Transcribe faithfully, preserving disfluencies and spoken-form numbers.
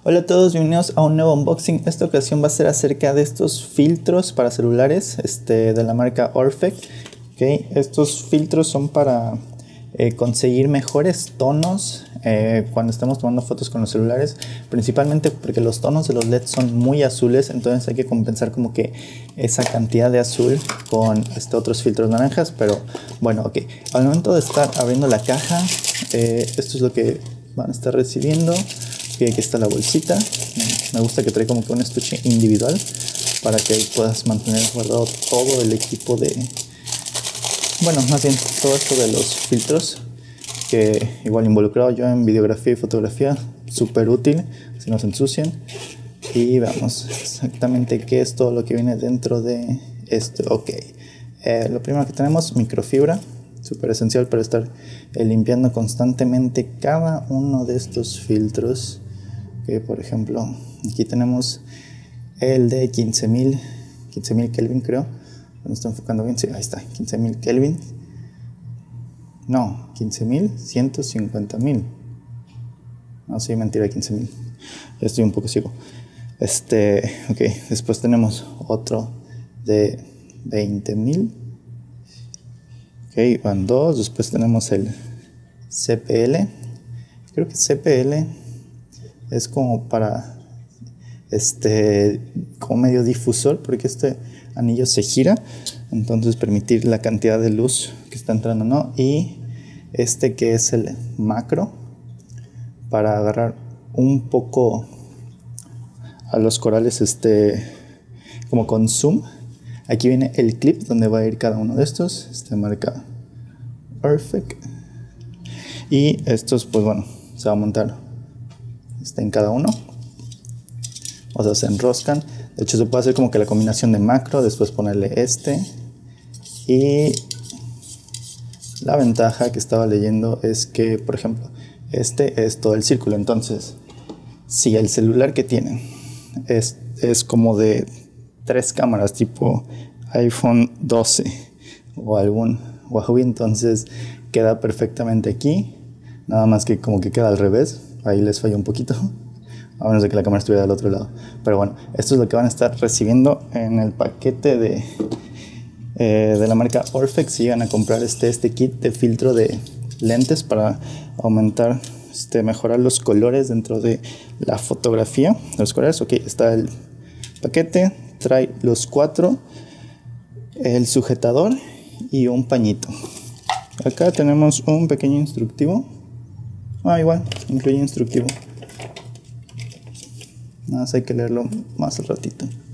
Hola a todos, bienvenidos a un nuevo unboxing. Esta ocasión va a ser acerca de estos filtros para celulares este, de la marca Orphec. ¿Okay? Estos filtros son para eh, conseguir mejores tonos eh, cuando estamos tomando fotos con los celulares, principalmente porque los tonos de los L E D son muy azules, entonces hay que compensar como que esa cantidad de azul con este, otros filtros naranjas. Pero bueno, ok, al momento de estar abriendo la caja, eh, esto es lo que van a estar recibiendo. Okay, aquí está la bolsita. Me gusta que trae como que un estuche individual para que puedas mantener guardado todo el equipo de... Bueno, más bien todo esto de los filtros, que igual involucrado yo en videografía y fotografía, súper útil si no se ensucian. Y veamos exactamente qué es todo lo que viene dentro de esto. Ok, eh, lo primero que tenemos, microfibra, súper esencial para estar eh, limpiando constantemente cada uno de estos filtros. Que por ejemplo, aquí tenemos el de quince mil Kelvin, creo. ¿Me está enfocando bien? Sí, ahí está, quince mil Kelvin. No, quince mil, ciento cincuenta mil. No, sí, mentira, quince mil. Ya estoy un poco ciego. Este, ok, después tenemos otro de veinte mil. Ok, van dos. Después tenemos el C P L. Creo que C P L es como para este como medio difusor, porque este anillo se gira, entonces permitir la cantidad de luz que está entrando, ¿no? Y este que es el macro, para agarrar un poco a los corales este como con zoom. Aquí viene el clip donde va a ir cada uno de estos. Esta marca Orphec, y estos pues bueno, se va a montar está en cada uno, o sea, se enroscan. De hecho, se puede hacer como que la combinación de macro, después ponerle este. Y la ventaja que estaba leyendo es que, por ejemplo, este es todo el círculo. Entonces, si el celular que tienen es, es como de tres cámaras, tipo iPhone doce o algún Huawei, entonces queda perfectamente aquí. Nada más que como que queda al revés. Ahí les falla un poquito, a menos de que la cámara estuviera del otro lado. Pero bueno, esto es lo que van a estar recibiendo en el paquete de, eh, de la marca Orphec. Si llegan a comprar este, este kit de filtro de lentes para aumentar, este, mejorar los colores dentro de la fotografía. Los colores, ok, está el paquete, trae los cuatro, el sujetador y un pañito. Acá tenemos un pequeño instructivo. Ah, igual, incluye instructivo. Nada más hay que leerlo más al ratito.